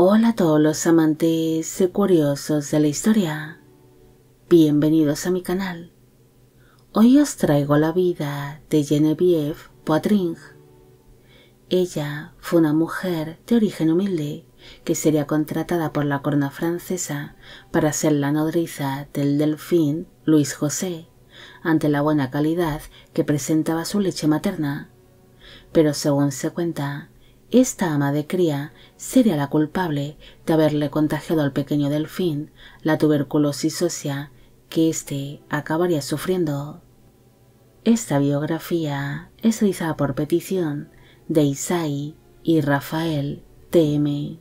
Hola a todos los amantes y curiosos de la historia. Bienvenidos a mi canal. Hoy os traigo la vida de Geneviève Poitrin. Ella fue una mujer de origen humilde que sería contratada por la corona francesa para ser la nodriza del delfín Louis José, ante la buena calidad que presentaba su leche materna. Pero según se cuenta, esta ama de cría sería la culpable de haberle contagiado al pequeño delfín la tuberculosis ósea que éste acabaría sufriendo. Esta biografía es realizada por petición de Isaí y Rafael T.M.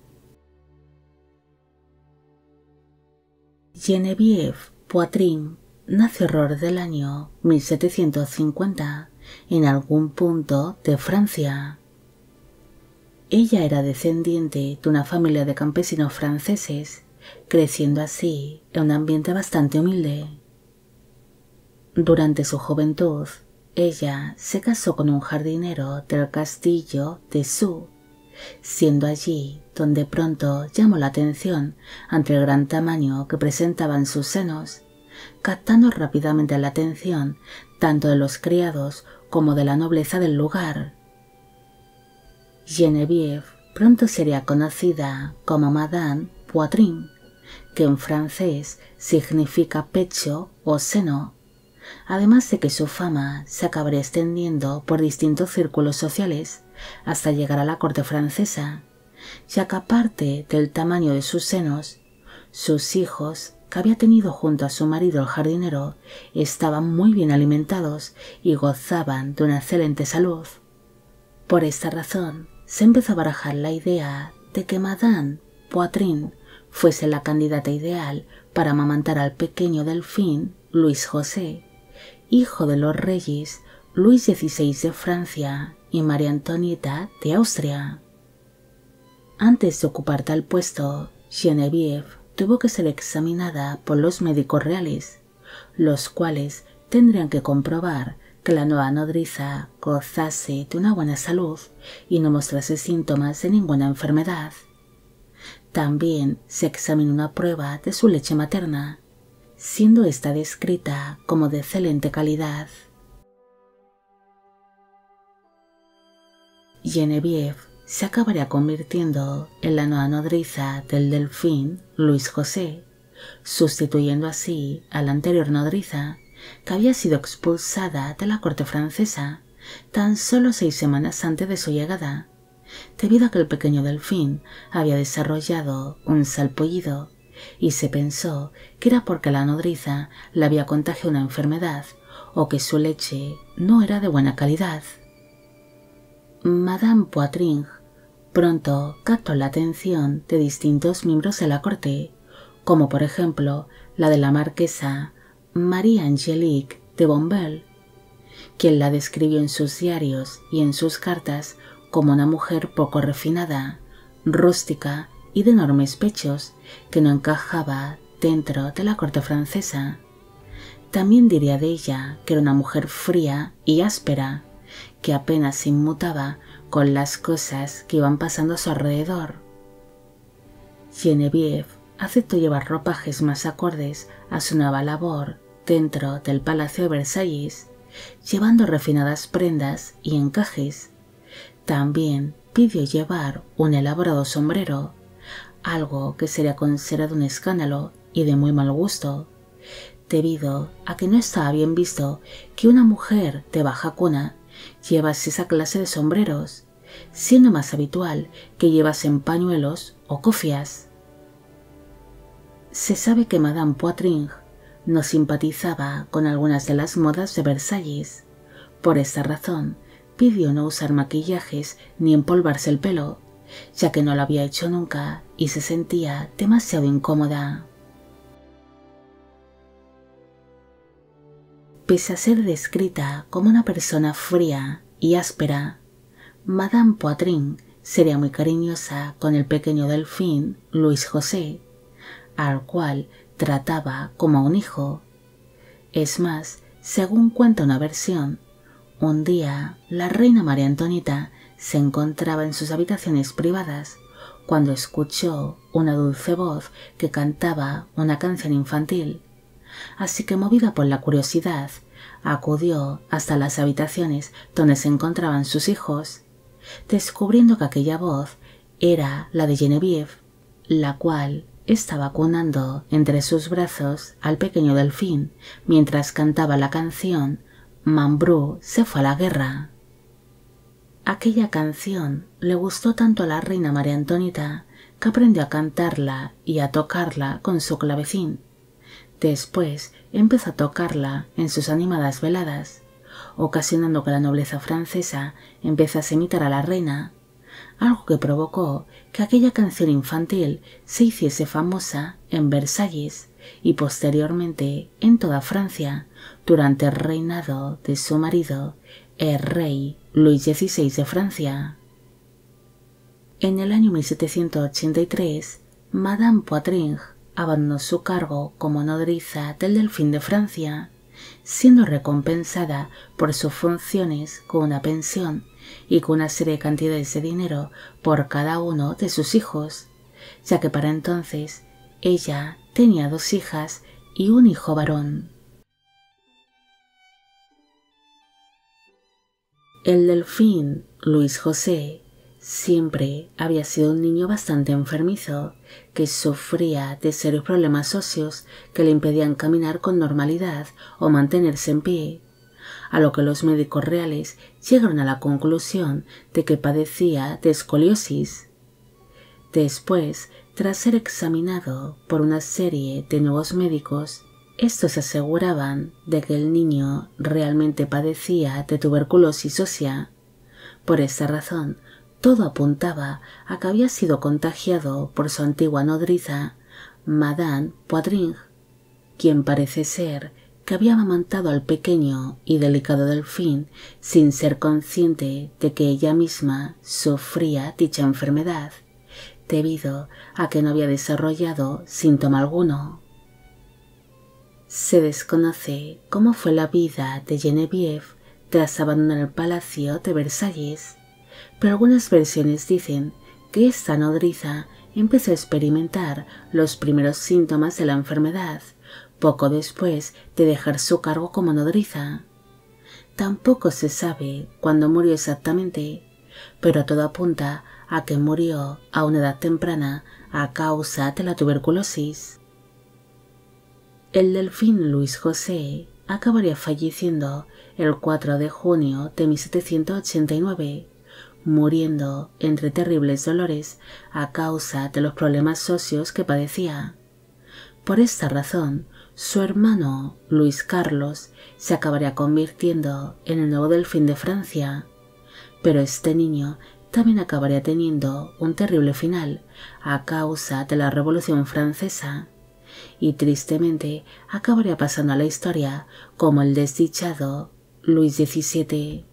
Geneviève Poitrin nació alrededor del año 1750 en algún punto de Francia. Ella era descendiente de una familia de campesinos franceses, creciendo así en un ambiente bastante humilde. Durante su juventud, ella se casó con un jardinero del castillo de Sceaux, siendo allí donde pronto llamó la atención ante el gran tamaño que presentaban sus senos, captando rápidamente la atención tanto de los criados como de la nobleza del lugar. Geneviève pronto sería conocida como Madame Poitrin, que en francés significa pecho o seno, además de que su fama se acabaría extendiendo por distintos círculos sociales hasta llegar a la corte francesa, ya que aparte del tamaño de sus senos, sus hijos, que había tenido junto a su marido el jardinero, estaban muy bien alimentados y gozaban de una excelente salud. Por esta razón, se empezó a barajar la idea de que Madame Poitrin fuese la candidata ideal para amamantar al pequeño delfín Louis José, hijo de los reyes Luis XVI de Francia y María Antonieta de Austria. Antes de ocupar tal puesto, Geneviève tuvo que ser examinada por los médicos reales, los cuales tendrían que comprobar que la nueva nodriza gozase de una buena salud y no mostrase síntomas de ninguna enfermedad. También se examinó una prueba de su leche materna, siendo esta descrita como de excelente calidad. Geneviève se acabaría convirtiendo en la nueva nodriza del delfín Louis José, sustituyendo así a la anterior nodriza, que había sido expulsada de la corte francesa tan solo 6 semanas antes de su llegada, debido a que el pequeño delfín había desarrollado un salpullido y se pensó que era porque la nodriza le había contagiado una enfermedad o que su leche no era de buena calidad. Madame Poitrin pronto captó la atención de distintos miembros de la corte, como por ejemplo la de la marquesa Marie-Angélique de Bonbel, quien la describió en sus diarios y en sus cartas como una mujer poco refinada, rústica y de enormes pechos que no encajaba dentro de la corte francesa. También diría de ella que era una mujer fría y áspera, que apenas se inmutaba con las cosas que iban pasando a su alrededor. Geneviève aceptó llevar ropajes más acordes a su nueva labor dentro del Palacio de Versalles, llevando refinadas prendas y encajes. También pidió llevar un elaborado sombrero, algo que sería considerado un escándalo y de muy mal gusto, debido a que no estaba bien visto que una mujer de baja cuna llevase esa clase de sombreros, siendo más habitual que llevasen pañuelos o cofias. Se sabe que Madame Poitrin no simpatizaba con algunas de las modas de Versalles. Por esta razón, pidió no usar maquillajes ni empolvarse el pelo, ya que no lo había hecho nunca y se sentía demasiado incómoda. Pese a ser descrita como una persona fría y áspera, Madame Poitrin sería muy cariñosa con el pequeño delfín Louis José, al cual trataba como a un hijo. Es más, según cuenta una versión, un día la reina María Antonieta se encontraba en sus habitaciones privadas cuando escuchó una dulce voz que cantaba una canción infantil, así que movida por la curiosidad, acudió hasta las habitaciones donde se encontraban sus hijos, descubriendo que aquella voz era la de Geneviève, la cual estaba cunando entre sus brazos al pequeño delfín mientras cantaba la canción Mambrú se fue a la guerra. Aquella canción le gustó tanto a la reina María Antonieta que aprendió a cantarla y a tocarla con su clavecín. Después empezó a tocarla en sus animadas veladas, ocasionando que la nobleza francesa empezase a imitar a la reina, algo que provocó que aquella canción infantil se hiciese famosa en Versalles y posteriormente en toda Francia durante el reinado de su marido, el rey Luis XVI de Francia. En el año 1783, Madame Poitrin abandonó su cargo como nodriza del Delfín de Francia, siendo recompensada por sus funciones con una pensión y con una serie de cantidades de dinero por cada uno de sus hijos, ya que para entonces ella tenía 2 hijas y un hijo varón. El delfín, Luis José, siempre había sido un niño bastante enfermizo, que sufría de serios problemas óseos que le impedían caminar con normalidad o mantenerse en pie, a lo que los médicos reales llegaron a la conclusión de que padecía de escoliosis. Después, tras ser examinado por una serie de nuevos médicos, estos aseguraban de que el niño realmente padecía de tuberculosis ósea. Por esta razón, todo apuntaba a que había sido contagiado por su antigua nodriza, Madame Poitrin, quien parece ser que había amamantado al pequeño y delicado delfín sin ser consciente de que ella misma sufría dicha enfermedad, debido a que no había desarrollado síntoma alguno. Se desconoce cómo fue la vida de Geneviève tras abandonar el palacio de Versalles, pero algunas versiones dicen que esta nodriza empezó a experimentar los primeros síntomas de la enfermedad poco después de dejar su cargo como nodriza. Tampoco se sabe cuándo murió exactamente, pero todo apunta a que murió a una edad temprana a causa de la tuberculosis. El delfín Luis José acabaría falleciendo el 4 de junio de 1789, muriendo entre terribles dolores a causa de los problemas óseos que padecía. Por esta razón, su hermano Luis Carlos se acabaría convirtiendo en el nuevo delfín de Francia, pero este niño también acabaría teniendo un terrible final a causa de la Revolución Francesa, y tristemente acabaría pasando a la historia como el desdichado Luis XVII.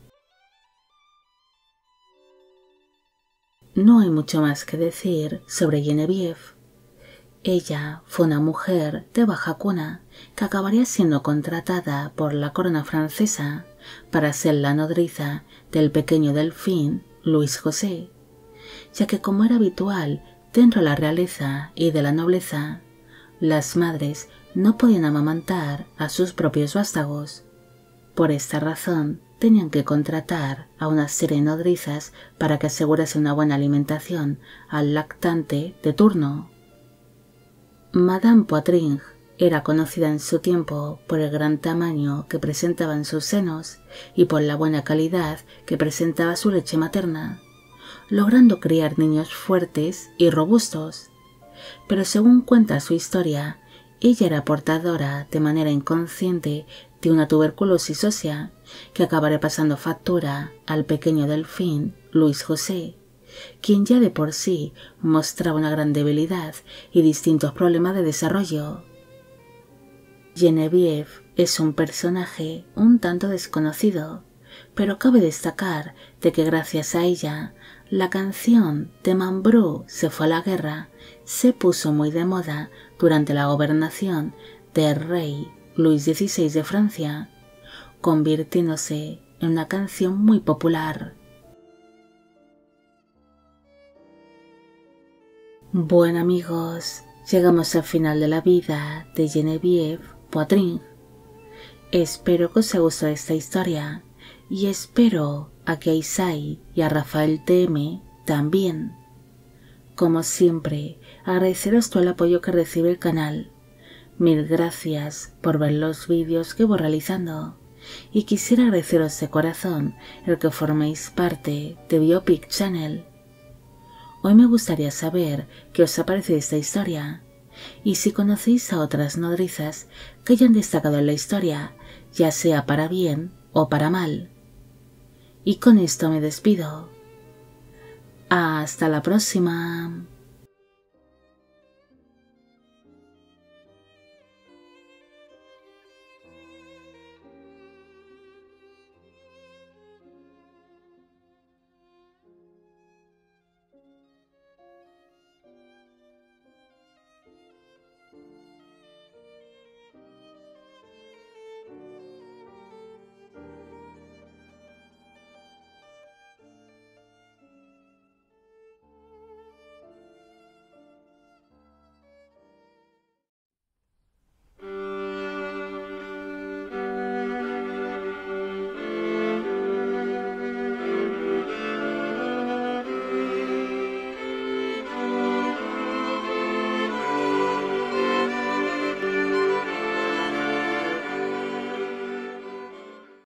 No hay mucho más que decir sobre Geneviève. Ella fue una mujer de baja cuna que acabaría siendo contratada por la corona francesa para ser la nodriza del pequeño delfín Luis José, ya que, como era habitual dentro de la realeza y de la nobleza, las madres no podían amamantar a sus propios vástagos. Por esta razón, tenían que contratar a una serie de nodrizas para que asegurase una buena alimentación al lactante de turno. Madame Poitrin era conocida en su tiempo por el gran tamaño que presentaban sus senos y por la buena calidad que presentaba su leche materna, logrando criar niños fuertes y robustos. Pero según cuenta su historia, ella era portadora de manera inconsciente de una tuberculosis ósea que acabaría pasando factura al pequeño delfín Luis José, quien ya de por sí mostraba una gran debilidad y distintos problemas de desarrollo. Geneviève es un personaje un tanto desconocido, pero cabe destacar de que gracias a ella, la canción de Mambrú se fue a la guerra se puso muy de moda durante la gobernación del rey Luis XVI de Francia, convirtiéndose en una canción muy popular. Bueno amigos, llegamos al final de la vida de Geneviève Poitrin. Espero que os haya gustado esta historia y espero a que a Isai y a Rafael TM también. Como siempre, agradeceros todo el apoyo que recibe el canal. Mil gracias por ver los vídeos que voy realizando y quisiera agradeceros de corazón el que forméis parte de Biopic Channel. Hoy me gustaría saber qué os ha parecido esta historia y si conocéis a otras nodrizas que hayan destacado en la historia, ya sea para bien o para mal. Y con esto me despido. Hasta la próxima.